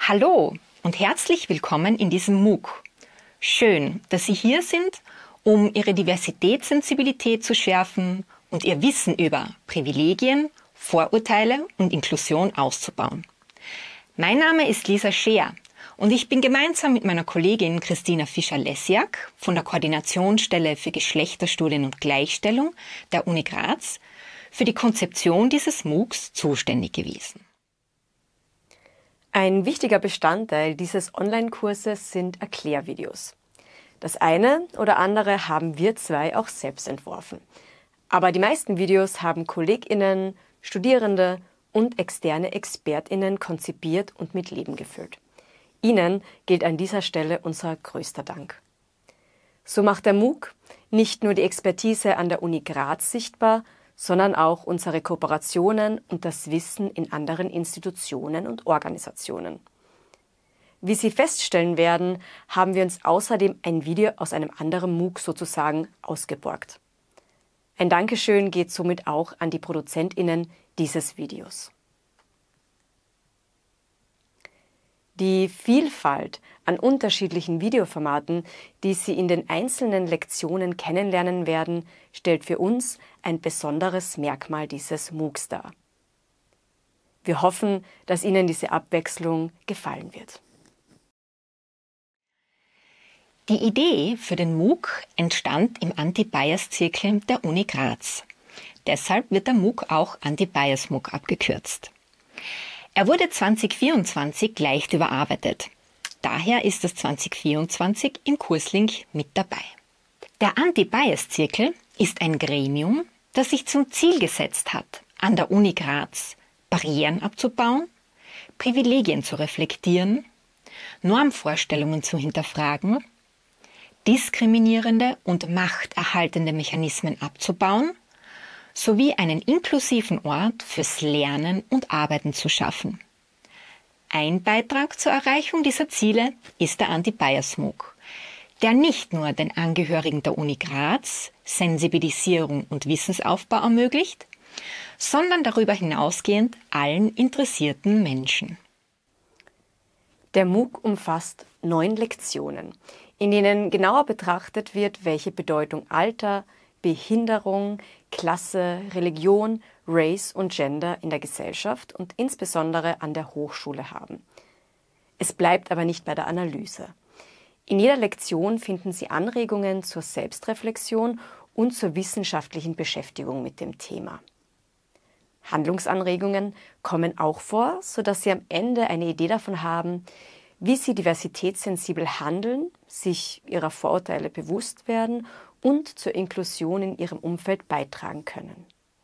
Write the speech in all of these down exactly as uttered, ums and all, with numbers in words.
Hallo und herzlich willkommen in diesem MOOC. Schön, dass Sie hier sind, um Ihre Diversitätssensibilität zu schärfen und Ihr Wissen über Privilegien, Vorurteile und Inklusion auszubauen. Mein Name ist Lisa Scheer und ich bin gemeinsam mit meiner Kollegin Christina Fischer-Lessiak von der Koordinationsstelle für Geschlechterstudien und Gleichstellung der Uni Graz für die Konzeption dieses MOOCs zuständig gewesen. Ein wichtiger Bestandteil dieses Online-Kurses sind Erklärvideos. Das eine oder andere haben wir zwei auch selbst entworfen. Aber die meisten Videos haben KollegInnen, Studierende und externe ExpertInnen konzipiert und mit Leben gefüllt. Ihnen gilt an dieser Stelle unser größter Dank. So macht der MOOC nicht nur die Expertise an der Uni Graz sichtbar, sondern auch unsere Kooperationen und das Wissen in anderen Institutionen und Organisationen. Wie Sie feststellen werden, haben wir uns außerdem ein Video aus einem anderen MOOC sozusagen ausgeborgt. Ein Dankeschön geht somit auch an die ProduzentInnen dieses Videos. Die Vielfalt an unterschiedlichen Videoformaten, die Sie in den einzelnen Lektionen kennenlernen werden, stellt für uns ein besonderes Merkmal dieses MOOCs dar. Wir hoffen, dass Ihnen diese Abwechslung gefallen wird. Die Idee für den MOOC entstand im Anti-Bias-Zirkel der Uni Graz. Deshalb wird der MOOC auch Anti-Bias-MOOC abgekürzt. Er wurde zwanzig vierundzwanzig leicht überarbeitet. Daher ist das zwanzig vierundzwanzig im Kurslink mit dabei. Der Anti-Bias-Zirkel ist ein Gremium, das sich zum Ziel gesetzt hat, an der Uni Graz Barrieren abzubauen, Privilegien zu reflektieren, Normvorstellungen zu hinterfragen, diskriminierende und machterhaltende Mechanismen abzubauen, sowie einen inklusiven Ort fürs Lernen und Arbeiten zu schaffen. Ein Beitrag zur Erreichung dieser Ziele ist der Anti-Bias-MOOC, der nicht nur den Angehörigen der Uni Graz Sensibilisierung und Wissensaufbau ermöglicht, sondern darüber hinausgehend allen interessierten Menschen. Der MOOC umfasst neun Lektionen, in denen genauer betrachtet wird, welche Bedeutung Alter, Behinderung, Klasse, Religion, Race und Gender in der Gesellschaft und insbesondere an der Hochschule haben. Es bleibt aber nicht bei der Analyse. In jeder Lektion finden Sie Anregungen zur Selbstreflexion und zur wissenschaftlichen Beschäftigung mit dem Thema. Handlungsanregungen kommen auch vor, sodass Sie am Ende eine Idee davon haben, wie Sie diversitätssensibel handeln, sich Ihrer Vorurteile bewusst werden und zur Inklusion in Ihrem Umfeld beitragen können.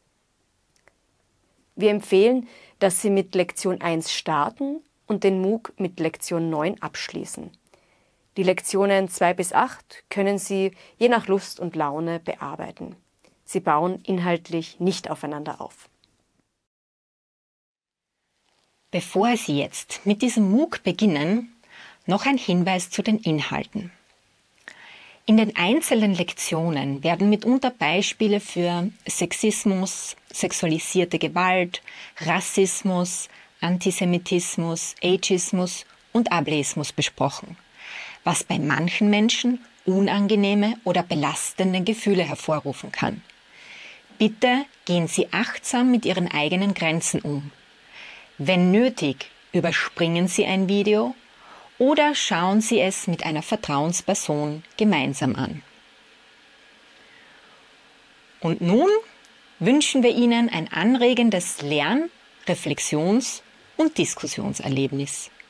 Wir empfehlen, dass Sie mit Lektion eins starten und den MOOC mit Lektion neun abschließen. Die Lektionen zwei bis acht können Sie je nach Lust und Laune bearbeiten. Sie bauen inhaltlich nicht aufeinander auf. Bevor Sie jetzt mit diesem MOOC beginnen, noch ein Hinweis zu den Inhalten. In den einzelnen Lektionen werden mitunter Beispiele für Sexismus, sexualisierte Gewalt, Rassismus, Antisemitismus, Ageismus und Ableismus besprochen, was bei manchen Menschen unangenehme oder belastende Gefühle hervorrufen kann. Bitte gehen Sie achtsam mit Ihren eigenen Grenzen um. Wenn nötig, überspringen Sie ein Video oder schauen Sie es mit einer Vertrauensperson gemeinsam an. Und nun wünschen wir Ihnen ein anregendes Lern-, Reflexions- und Diskussionserlebnis.